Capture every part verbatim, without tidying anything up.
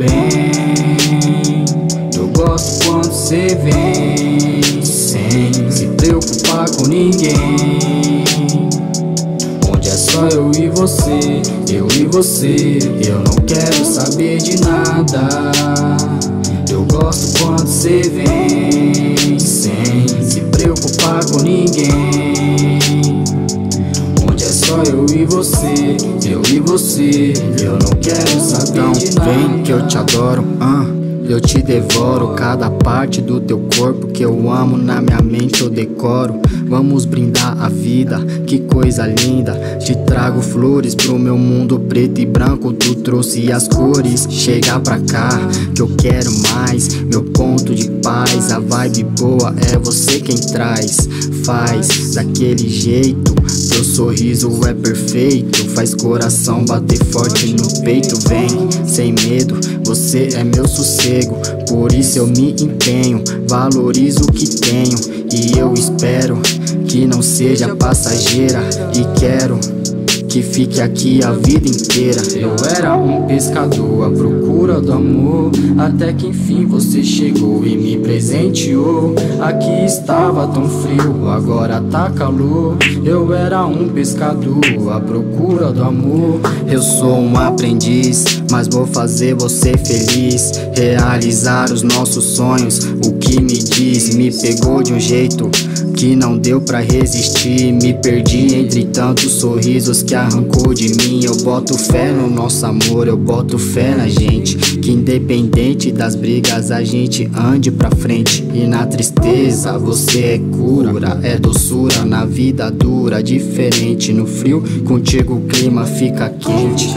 bem, eu gosto quando cê vem sem se preocupar com ninguém. Onde é só eu e você, eu e você, eu não quero saber de nada. Eu gosto quando cê vem sem se preocupar com ninguém. Onde é só eu e você, eu e você, eu não quero saber então, de nada. Vem que eu te adoro, uh. Eu te devoro, cada parte do teu corpo que eu amo, na minha mente eu decoro. Vamos brindar a vida, que coisa linda. Te trago flores pro meu mundo preto e branco. Tu trouxe as cores, chega pra cá que eu quero mais. Meu ponto de paz, a vibe boa é você quem traz. Faz daquele jeito, teu sorriso é perfeito. Faz coração bater forte no peito. Vem, sem medo, você é meu sossego. Por isso eu me empenho, valorizo o que tenho. E eu espero que não seja passageira. E quero que fique aqui a vida inteira. Eu era um pescador à procura do amor, até que enfim você chegou e me presenteou. Aqui estava tão frio, agora tá calor. Eu era um pescador à procura do amor. Eu sou um aprendiz, mas vou fazer você feliz. Realizar os nossos sonhos, o que me diz. Me pegou de um jeito que não deu pra resistir. Me perdi entre tantos sorrisos que arrancou de mim. Eu boto fé no nosso amor, eu boto fé na gente, que independente das brigas a gente ande pra frente. E na tristeza você é cura, é doçura na vida dura. Diferente no frio, contigo o clima fica quente.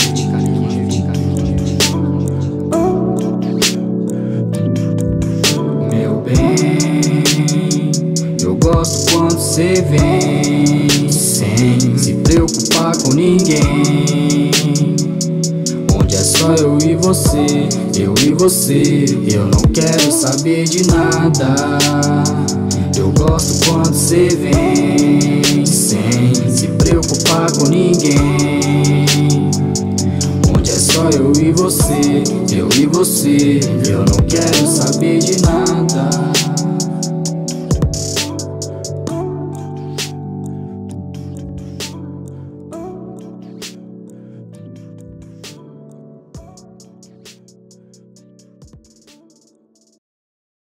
Meu bem, eu gosto quando cê vem sem se preocupar com ninguém. Onde é só eu e você, eu e você, eu não quero saber de nada. Eu gosto quando cê vem sem se preocupar com ninguém. Onde é só eu e você, eu e você, eu não quero saber de nada.